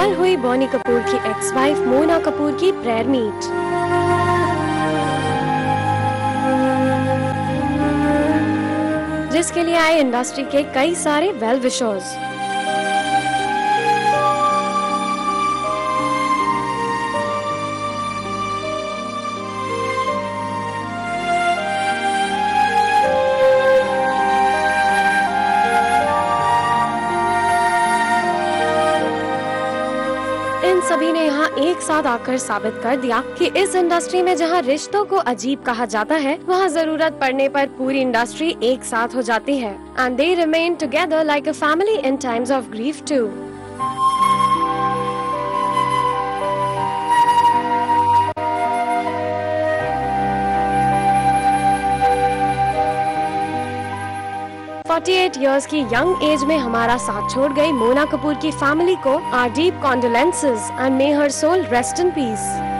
कल हुई बोनी कपूर की एक्स वाइफ मोना कपूर की प्रेयर मीट। जिसके लिए आए इंडस्ट्री के कई सारे वेल विशर्स। इन सभी ने यहाँ एक साथ आकर साबित कर दिया कि इस इंडस्ट्री में जहाँ रिश्तों को अजीब कहा जाता है, वहाँ जरूरत पड़ने पर पूरी इंडस्ट्री एक साथ हो जाती है। And they remain together like a family in times of grief too. "48 years की यंग एज में हमारा साथ छोड़ गई मोना कपूर की फैमिली को our deep condolences and may her soul rest in piece.